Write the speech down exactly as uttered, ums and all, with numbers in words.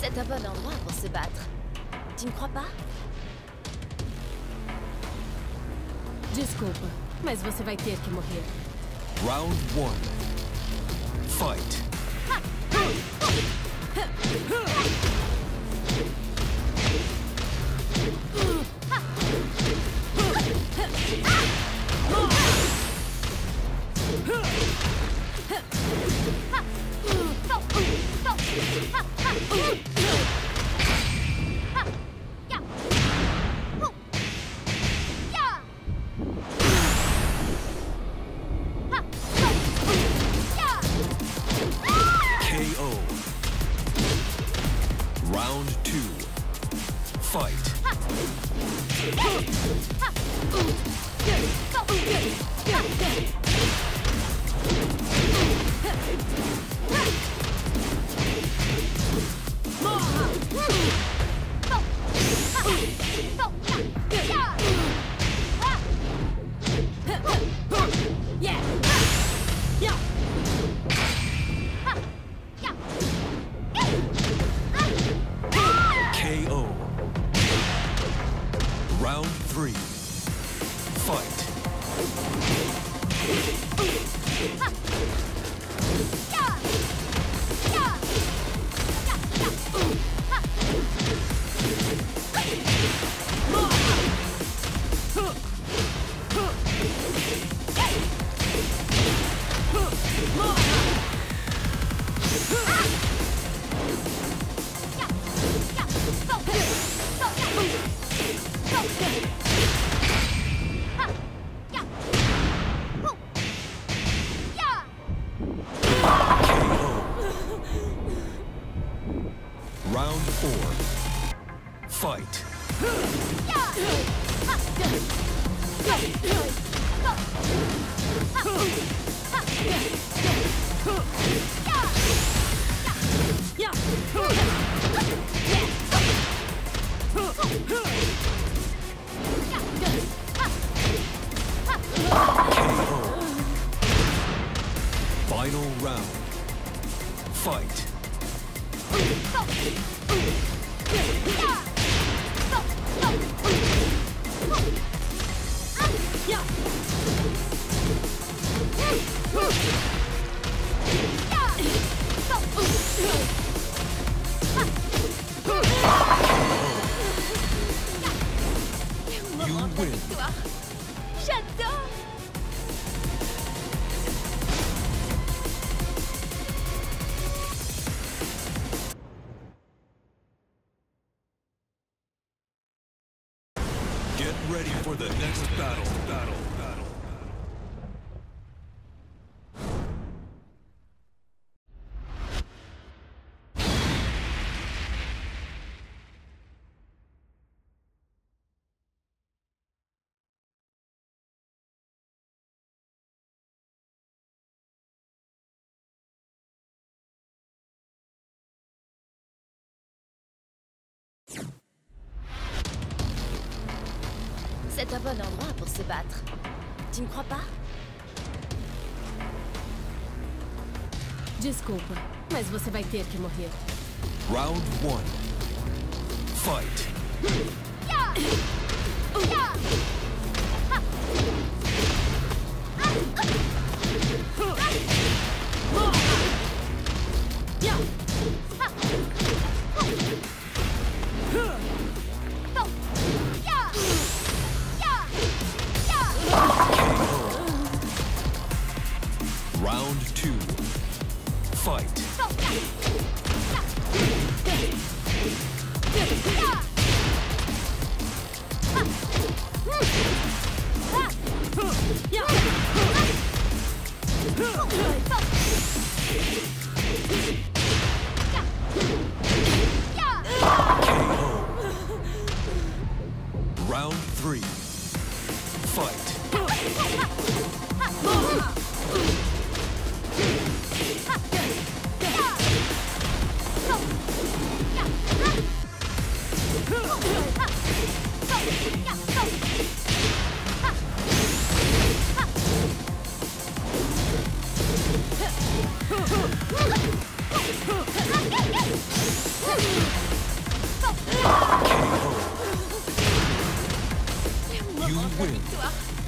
C'est un bon endroit pour se battre. Tu ne crois pas? Desculpa, mas você vai ter que morrer. Round one. Fight. K O. Round two. Fight. K O. Round three. Fight. Round four. Fight. Final round. Fight. You win. J'adore! Get ready for the next battle. Battle. Battle. C'est un bon endroit pour se battre. Tu ne crois pas? Desculpa, mas você vai ter que morrer. Round one. Fight. Round two. Fight. K O. Round three. Fight. Ha! You win.